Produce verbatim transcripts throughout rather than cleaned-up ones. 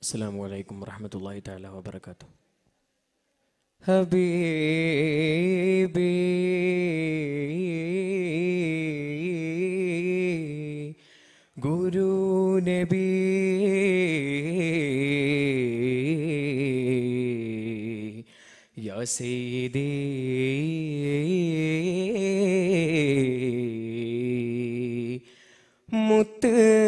السلام عليكم ورحمة الله تعالى وبركاته. حبيبي Guru Nabi Ya Sayyidi Mut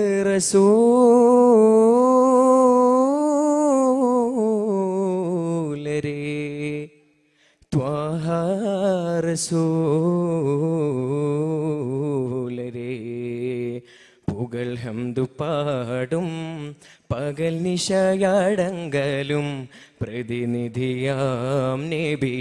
Rasool Re Twaha Rasool Re പുകൾ ഹംദു പാടും പകൽ നിശയടങ്കലും പ്രതിനിധിയാം നബി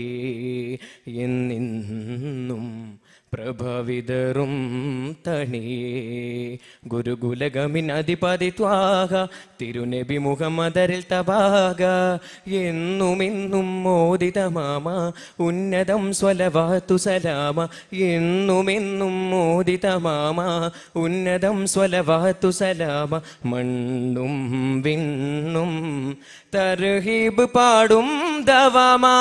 എന്നെന്നും പ്രഭവിതറും തണിയേ ഗുരുകുലഗമിൻ അധിപതി ത്വാഹ തിരുനബി മുഹമ്മദരിൽ തബാക എന്നുമെന്നും മോദിതമാമ ഉന്നതം സ്വലവാത്തു സലാമ എന്നുമെന്നും മോദിതമാമ ഉന്നതം സ്വലവാത്തു സലാമ മണ്ണും വിണ്ണും തർഹീബ് പാടും ദവമാ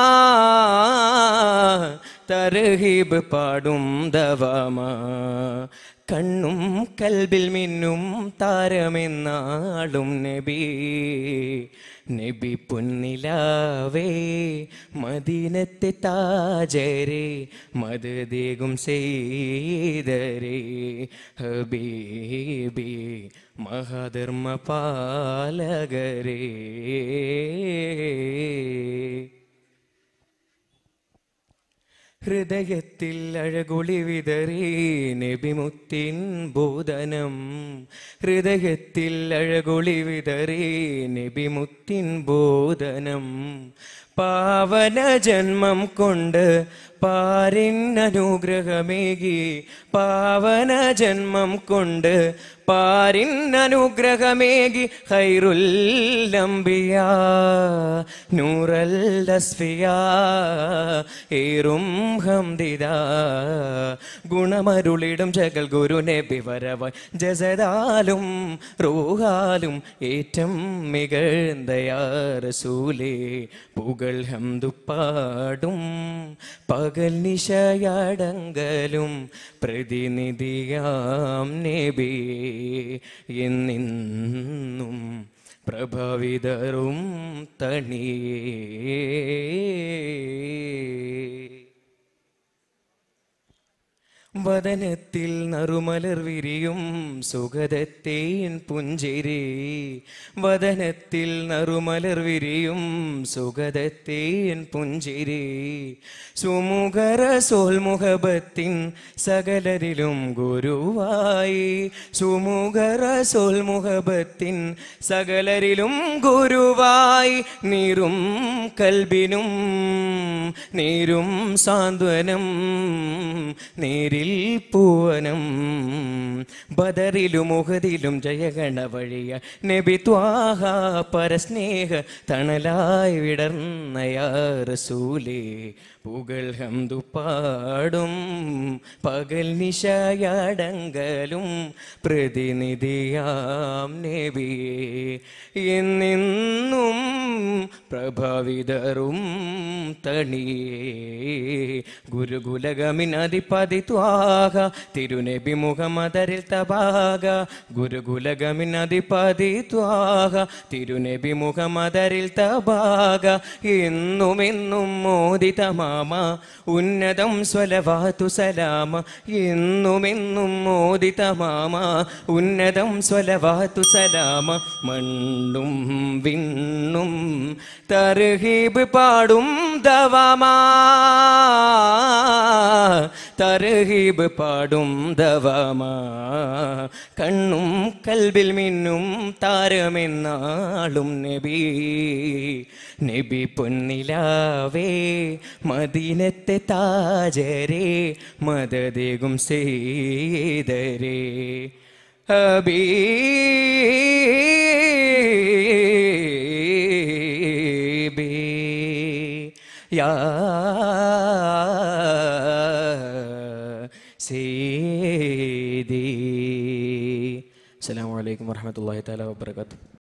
തർഹീബ് പാടും ദവമാ കണ്ണും കൽബിൽ മിന്നും താരമെന്നാളും നബി നബി പൊന്നിലാവേ മദീനത്തെ താജരെ മദദേകും സെയ്തരേ ഹബീബി മഹാധർമ്മ പാലകരേ ഹൃദയത്തിൽ അഴകുളി വിതറി നബിമുത്തിൻ ബോധനം ഹൃദയത്തിൽ അഴകുളി വിതറി നബിമുത്തിൻ ബോധനം പാവന ജന്മം കൊണ്ട് പാരിന്നനുഗ്രഹമേകി പാവന ജന്മം കൊണ്ട് പാരിന്നനുഗ്രഹമേകി ഖൈറുൽ അംബിയാ നൂറൽ അസ്ഫിയാ ഏറും ഹംദിദാ ഗുണമരുളിടും ജഗൽ ഗുരു നബി വരവായി ജസദാലും റൂഹാലും ഏറ്റം മികഴ്ന്തയാ റസൂലേ പുകൾ ഹംദു പാടും പകൽ നിശയടങ്കലും പ്രതിനിധിയാം നബി എന്നെന്നും പ്രഭവിതറും തണിയേ വദനത്തിൽ നറുമലർ വിരിയും സുഗതത്തേൻ പുഞ്ചിരി വദനത്തിൽ നറുമലർ വിരിയും സുഗതത്തേൻ പുഞ്ചിരി സുമുഖര സോൽമുഖബത്തിൻ സകലരിലും ഗുരുവായി സുമുഖര സോൽമുഖബത്തിൻ സകലരിലും ഗുരുവായി നീരും കൽബിനും നീരും സാന്ത്വനം നേരിൽ പൂവനം ബദറിലും മുഹദിലും ജയഗണ വഴിയ നബി ത്വാഹ പരസ്നേഹ തണലായി വിടർന്നയാ റസൂലേ പുകൾ ഹംദു പാടും പകൽ നിശയടങ്കലും പ്രതിനിധിയാം നബിയേ എന്നെന്നും പ്രഭവിതറും തണിയേ ഗുരുകുലഗമിൻ അധിപതി ത്വാഹ തിരുനബി മുഹമ്മദരിൽ തബാക ഗുരുകുലഗമിൻ അധിപതി ത്വാഹ തിരുനബി മുഹമ്മദരിൽ തബാക എന്നുമെന്നും മോദിതമാ ഉന്നതം സ്വലവാത്തു സലാമ എന്നുമെന്നും മോദിതമാമ ഉന്നതം സ്വലവാത്തു സലാമ മണ്ണും വിണ്ണും തർഹീബ് പാടും ദവമാ തർഹീബ് പാടും ദവമാ കണ്ണും കൽബിൽ മിന്നും താരമെന്നാളും നബി നബി പൊന്നിലാവേ മദീനത്തെ താജരെ മദദേകും സെയ്തരേ ഹബീബി യാ സയ്യിദി. അസ്സലാമു അലൈക്കും വറഹ്മത്തുള്ളാഹി തആല വബറകാതുഹു.